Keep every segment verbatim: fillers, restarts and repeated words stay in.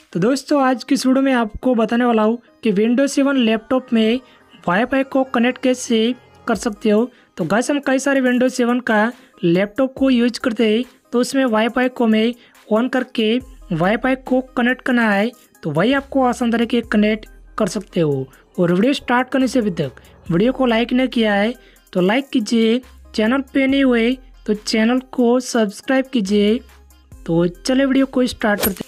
तो दोस्तों आज की इस वीडियो में आपको बताने वाला हूँ कि विंडोज सेवन लैपटॉप में वाईफाई को कनेक्ट कैसे कर सकते हो। तो गाइस हम कई सारे विंडोज सेवन का लैपटॉप को यूज करते हैं, तो उसमें वाईफाई को मैं ऑन करके वाईफाई को कनेक्ट करना है तो वही आपको आसान तरीके कनेक्ट कर सकते हो। और वीडियो स्टार्ट करने से अभी तक वीडियो को लाइक नहीं किया है तो लाइक कीजिए, चैनल पे नहीं हुए तो चैनल को सब्सक्राइब कीजिए। तो चले वीडियो को स्टार्ट करते हैं।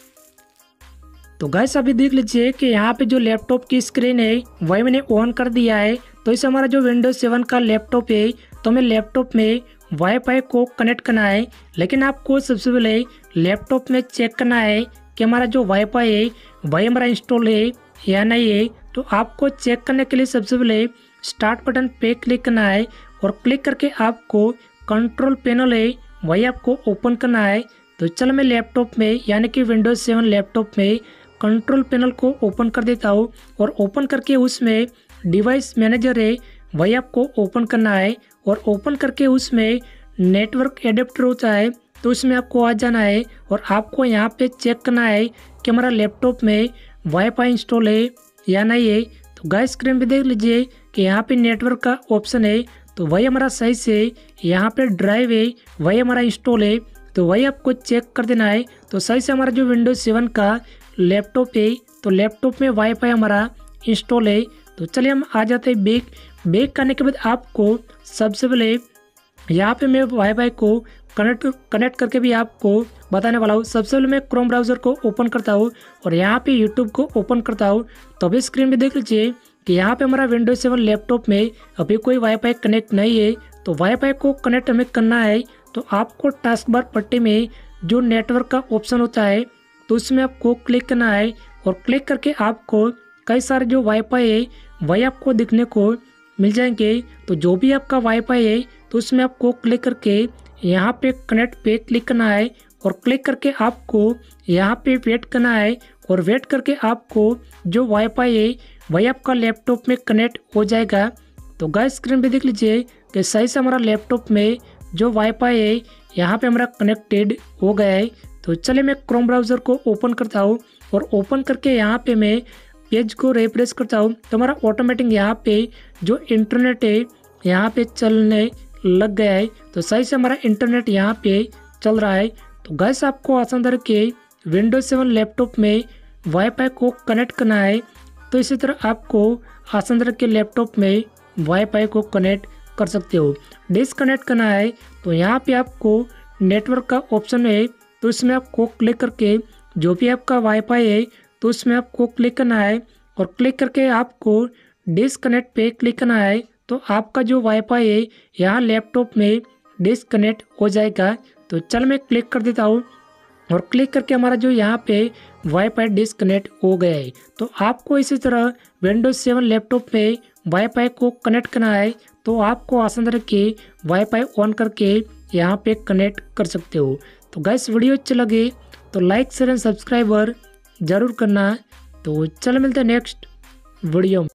तो गाइस अभी देख लीजिए कि यहाँ पे जो लैपटॉप की स्क्रीन है वही मैंने ऑन कर दिया है। तो इसे हमारा जो विंडोज सेवन का लैपटॉप है तो हमें लैपटॉप में वाईफाई को कनेक्ट करना है, लेकिन आपको सबसे पहले लैपटॉप में चेक करना है कि हमारा जो वाईफाई है वही हमारा इंस्टॉल है या नहीं है। तो आपको चेक करने के लिए सबसे पहले स्टार्ट बटन पे क्लिक करना है और क्लिक करके आपको कंट्रोल पैनल है वही आपको ओपन करना है। तो चलो मैं लैपटॉप में यानी कि विंडोज सेवन लैपटॉप में कंट्रोल पैनल को ओपन कर देता हूँ और ओपन करके उसमें डिवाइस मैनेजर है वही आपको ओपन करना है। और ओपन करके उसमें नेटवर्क एडेप्टर होता है तो उसमें आपको आ जाना है और आपको यहाँ पे चेक करना है कि हमारा लैपटॉप में वाईफाई इंस्टॉल है या नहीं है। तो गाइस स्क्रीन पे देख लीजिए कि यहाँ पे नेटवर्क का ऑप्शन है तो वही हमारा सही से यहाँ पे ड्राइव है वही हमारा इंस्टॉल है, तो वही आपको चेक कर देना है। तो सही से हमारा जो विंडोज सेवन का लैपटॉप है तो लैपटॉप में वाईफाई हमारा इंस्टॉल है। तो चलिए हम आ जाते हैं बैक। बैक करने के बाद आपको सबसे पहले यहाँ पे मैं वाईफाई को कनेक्ट कनेक्ट करके भी आपको बताने वाला हूँ। सबसे पहले मैं क्रोम ब्राउज़र को ओपन करता हूँ और यहाँ पे यूट्यूब को ओपन करता हूँ। तो अभी स्क्रीन पे देख लीजिए कि यहाँ पे हमारा विंडोज सेवन लैपटॉप में अभी कोई वाईफाई कनेक्ट नहीं है। तो वाईफाई को कनेक्ट हमें करना है तो आपको टास्क बार पट्टी में जो नेटवर्क का ऑप्शन होता है तो उसमें आपको क्लिक करना है और क्लिक करके आपको कई सारे जो वाईफाई है वही आपको दिखने को मिल जाएंगे। तो जो भी आपका वाईफाई है तो उसमें आपको क्लिक करके यहाँ पे कनेक्ट पे क्लिक करना है और क्लिक करके आपको यहाँ पे वेट करना है और वेट करके आपको जो वाईफाई है वही आपका लैपटॉप में कनेक्ट हो जाएगा। तो गाइस स्क्रीन पे देख लीजिए कि सही से हमारा लैपटॉप में जो वाईफाई है यहाँ पे हमारा कनेक्टेड हो गया है। तो चलिए मैं क्रोम ब्राउज़र को ओपन करता हूँ और ओपन करके यहाँ पे मैं पेज को रिफ्रेश करता हूँ तो हमारा ऑटोमेटिक यहाँ पे जो इंटरनेट है यहाँ पे चलने लग गया है। तो सही से हमारा इंटरनेट यहाँ पे चल रहा है। तो गाइस आपको आसान तरीके विंडोज सेवन लैपटॉप में वाईफाई को कनेक्ट करना है तो इसी तरह आपको आसान तरीके लैपटॉप में वाईफाई को कनेक्ट कर सकते हो। डिसकनेक्ट करना है तो यहाँ पे आपको नेटवर्क का ऑप्शन है तो इसमें आपको क्लिक करके जो भी आपका वाईफाई है तो उसमें आपको क्लिक करना है और क्लिक करके आपको डिसकनेक्ट पे क्लिक करना है तो आपका जो वाईफाई है यहाँ लैपटॉप में डिसकनेक्ट हो जाएगा। तो चल मैं क्लिक कर देता हूँ और क्लिक करके हमारा जो यहाँ पे वाईफाई डिसकनेक्ट हो गया है। तो आपको इसी तरह विंडोज सेवन लैपटॉप में वाईफाई को कनेक्ट करना है तो आपको आसान तरीके वाईफाई ऑन करके यहाँ पे कनेक्ट कर सकते हो। तो गाइस वीडियो अच्छे लगे तो लाइक शेयर एंड सब्सक्राइबर जरूर करना। तो चलो मिलते हैं नेक्स्ट वीडियो में।